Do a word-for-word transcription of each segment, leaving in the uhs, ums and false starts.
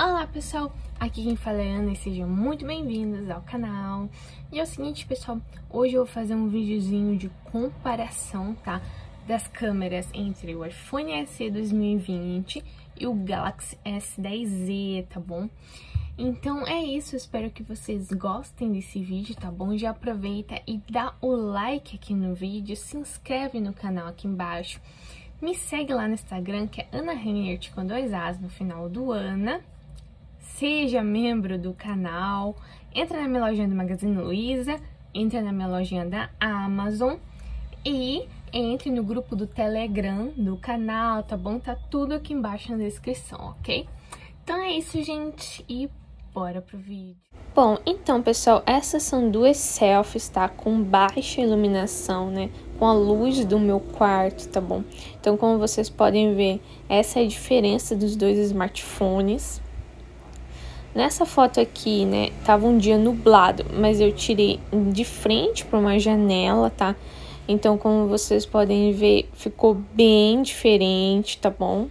Olá pessoal, aqui quem fala é Ana e sejam muito bem-vindos ao canal. E é o seguinte pessoal, hoje eu vou fazer um videozinho de comparação, tá? Das câmeras entre o iPhone S E dois mil e vinte e o Galaxy S dez Z, tá bom? Então é isso, eu espero que vocês gostem desse vídeo, tá bom? Já aproveita e dá o like aqui no vídeo, se inscreve no canal aqui embaixo. Me segue lá no Instagram, que é Ana Reinert com dois As no final do Ana. Seja membro do canal, entra na minha lojinha do Magazine Luiza, entra na minha lojinha da Amazon e entre no grupo do Telegram do canal, tá bom? Tá tudo aqui embaixo na descrição, ok? Então é isso, gente, e bora pro vídeo. Bom, então, pessoal, essas são duas selfies, tá? Com baixa iluminação, né? Com a luz do meu quarto, tá bom? Então, como vocês podem ver, essa é a diferença dos dois smartphones. Nessa foto aqui, né, tava um dia nublado, mas eu tirei de frente para uma janela, tá? Então, como vocês podem ver, ficou bem diferente, tá bom?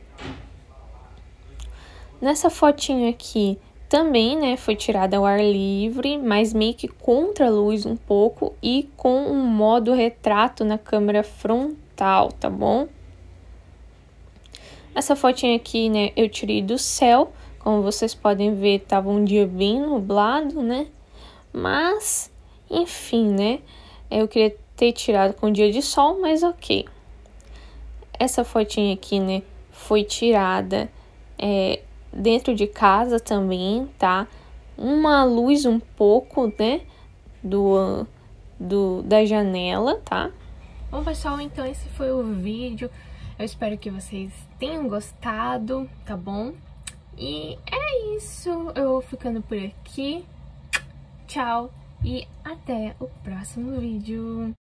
Nessa fotinho aqui, também, né, foi tirada ao ar livre, mas meio que contra a luz um pouco e com um modo retrato na câmera frontal, tá bom? Essa fotinha aqui, né, eu tirei do céu. Como vocês podem ver, tava um dia bem nublado, né? Mas, enfim, né? Eu queria ter tirado com dia de sol, mas ok. Essa fotinha aqui, né? Foi tirada é, dentro de casa também, tá? Uma luz um pouco, né? Do, do, da janela, tá? Bom, pessoal, então esse foi o vídeo. Eu espero que vocês tenham gostado, tá bom? E é isso, eu vou ficando por aqui, tchau e até o próximo vídeo.